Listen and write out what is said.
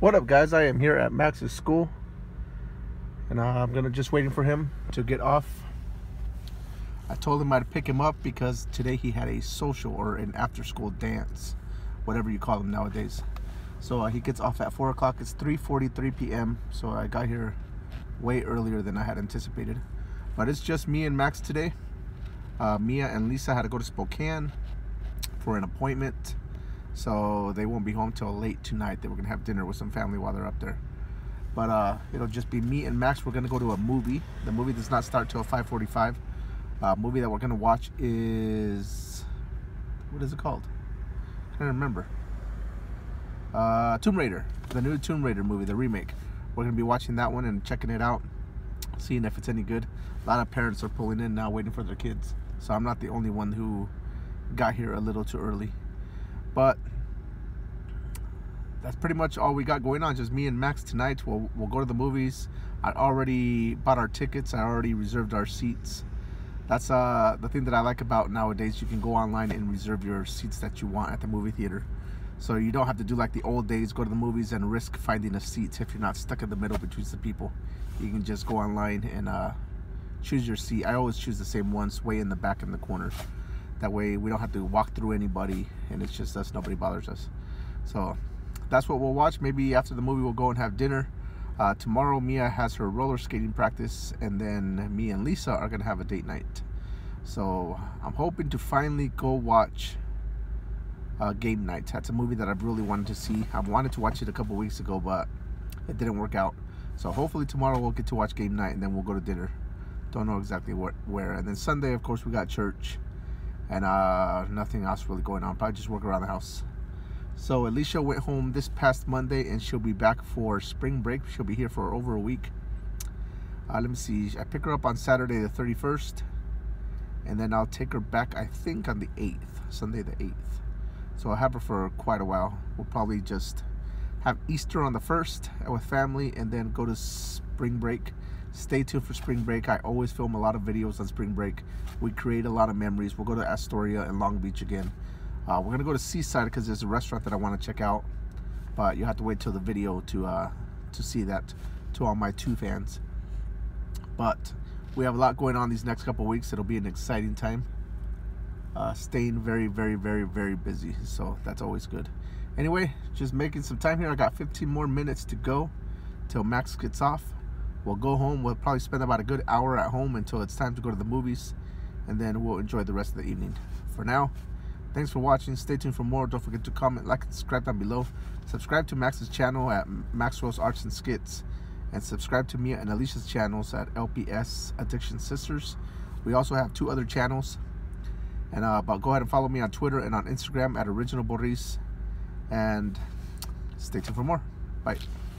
What up, guys? I am here at Max's school, and I'm gonna just waiting for him to get off. I told him I'd pick him up because today he had a social or an after-school dance, whatever you call them nowadays. So he gets off at 4 o'clock. It's 3:43 p.m. So I got here way earlier than I had anticipated. But it's just me and Max today. Mia and Lisa had to go to Spokane for an appointment, so they won't be home till late tonight. They were gonna have dinner with some family while they're up there. But it'll just be me and Max. We're gonna go to a movie. The movie does not start till 5:45. Movie that we're gonna watch is, what is it called? I can't remember. Tomb Raider, the new Tomb Raider movie, the remake. We're gonna be watching that one and checking it out, seeing if it's any good. A lot of parents are pulling in now, waiting for their kids. So I'm not the only one who got here a little too early. But that's pretty much all we got going on. Just me and Max tonight. We'll go to the movies. I already bought our tickets. I already reserved our seats. That's the thing that I like about nowadays. You can go online and reserve your seats that you want at the movie theater. So you don't have to do like the old days, go to the movies and risk finding a seat if you're not stuck in the middle between the people. You can just go online and choose your seat. I always choose the same ones, way in the back in the corner. That way we don't have to walk through anybody, and it's just us, nobody bothers us. So that's what we'll watch. Maybe after the movie we'll go and have dinner. Tomorrow Mia has her roller skating practice, and then me and Lisa are gonna have a date night. So I'm hoping to finally go watch Game Night. That's a movie that I've really wanted to see. I've wanted to watch it a couple weeks ago, but it didn't work out. So hopefully tomorrow we'll get to watch Game Night, and then we'll go to dinner. Don't know exactly where. And then Sunday, of course, we got church, and nothing else really going on. Probably just work around the house. So Alicia went home this past Monday, and she'll be back for spring break. She'll be here for over a week. Let me see. I pick her up on Saturday the 31st, and then I'll take her back, I think, on the 8th, Sunday the 8th. So I'll have her for quite a while. We'll probably just have Easter on the 1st with family, and then go to spring break. Stay tuned for spring break. I always film a lot of videos on spring break. We create a lot of memories. We'll go to Astoria and Long Beach again. We're gonna go to Seaside because there's a restaurant that I want to check out, but you have to wait till the video to see that, to all my 2 fans. But we have a lot going on these next couple weeks. It'll be an exciting time. Staying very, very, very, very busy, so that's always good. Anyway, just making some time here. I got 15 more minutes to go till Max gets off. We'll go home. We'll probably spend about a good hour at home until it's time to go to the movies, and then we'll enjoy the rest of the evening. For now, thanks for watching. Stay tuned for more. Don't forget to comment, like, and subscribe down below. Subscribe to Max's channel at Maxwell's Arts and Skits, and subscribe to Mia and Alicia's channels at LPS Addiction Sisters. We also have 2 other channels. And but go ahead and follow me on Twitter and on Instagram at Original Boris. And stay tuned for more. Bye.